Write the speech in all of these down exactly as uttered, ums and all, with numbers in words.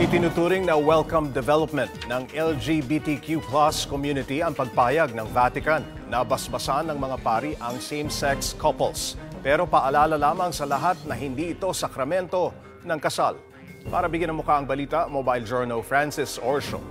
Itinuturing na welcome development ng L G B T Q plus community ang pagpayag ng Vatican na basbasan ng mga pari ang same-sex couples. Pero paalala lamang sa lahat na hindi ito sakramento ng kasal. Para bigyan ng mukha ang balita, Mobile Journal Francis Orsio.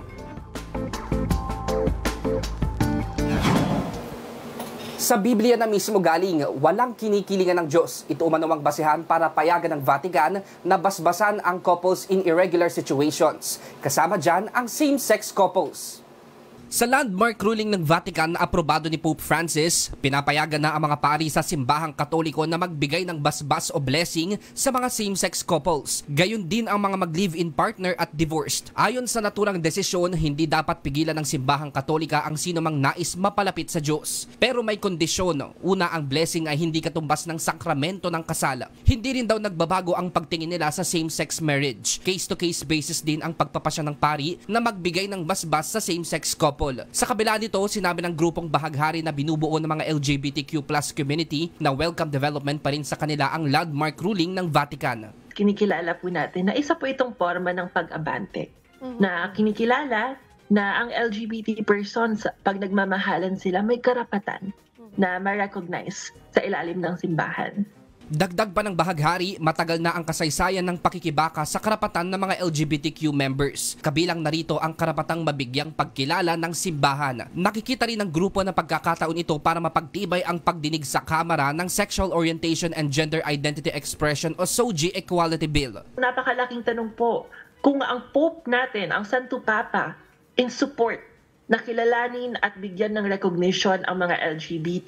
Sa Biblia na mismo galing, walang kinikilingan ng Diyos. Ito umanawang basehan para payagan ng Vatican na basbasan ang couples in irregular situations. Kasama dyan ang same-sex couples. Sa landmark ruling ng Vatican na aprobado ni Pope Francis, pinapayagan na ang mga pari sa simbahang Katoliko na magbigay ng basbas o blessing sa mga same-sex couples. Gayon din ang mga mag-live-in partner at divorced. Ayon sa naturang desisyon, hindi dapat pigilan ng simbahang Katolika ang sino mang nais mapalapit sa Diyos. Pero may kondisyon. Una, ang blessing ay hindi katumbas ng sakramento ng kasal. Hindi rin daw nagbabago ang pagtingin nila sa same-sex marriage. Case-to-case basis din ang pagpapasya ng pari na magbigay ng basbas sa same-sex couple. Sa kabila nito, sinabi ng grupong bahaghari na binubuo ng mga L G B T Q plus community na welcome development pa rin sa kanila ang landmark ruling ng Vatican. Kinikilala po natin na isa po itong forma ng pag-abante. Mm-hmm. Na kinikilala na ang L G B T persons, pag nagmamahalan sila, may karapatan na ma-recognize sa ilalim ng simbahan. Dagdag pa ng bahaghari, matagal na ang kasaysayan ng pakikibaka sa karapatan ng mga L G B T Q members. Kabilang narito ang karapatang mabigyang pagkilala ng simbahan. Nakikita rin ng grupo na pagkakataon ito para mapagtibay ang pagdinig sa Kamara ng Sexual Orientation and Gender Identity Expression o S O G I Equality Bill. Napakalaking tanong po, kung ang Pope natin, ang Santo Papa, in support na kilalanin at bigyan ng recognition ang mga L G B T,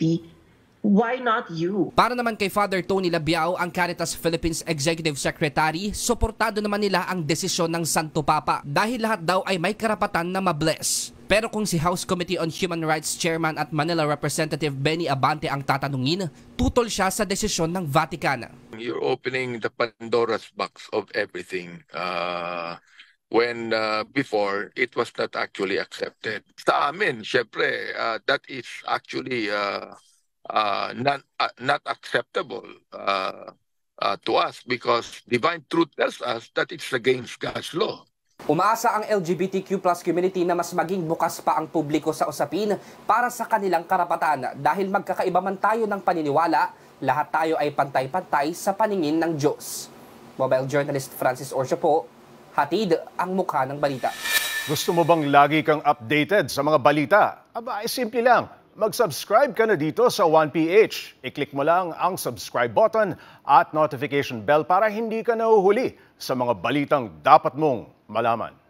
why not you? Para naman kay Father Tony Labiao, ang Caritas Philippines Executive Secretary, suportado naman nila ang desisyon ng Santo Papa dahil lahat daw ay may karapatan na mabless. Pero kung si House Committee on Human Rights Chairman at Manila Representative Benny Abante ang tatanungin, tutol siya sa desisyon ng Vatican. You're opening the Pandora's box of everything. Uh... when uh, before it was not actually accepted. Sa amin, syempre, uh, that is actually uh, Uh, not uh, not acceptable uh, uh, to us because divine truth tells us that it's against God's law. Umaasa ang L G B T Q plus community na mas maging bukas pa ang publiko sa usapin para sa kanilang karapatan dahil magkakaiba man tayo ng paniniwala, lahat tayo ay pantay-pantay sa paningin ng Diyos. Mobile journalist Francis Orsio po, hatid ang mukha ng balita. Gusto mo bang lagi kang updated sa mga balita? Aba, ay simple lang. Mag-subscribe ka na dito sa one P H. I-click mo lang ang subscribe button at notification bell para hindi ka nahuhuli sa mga balitang dapat mong malaman.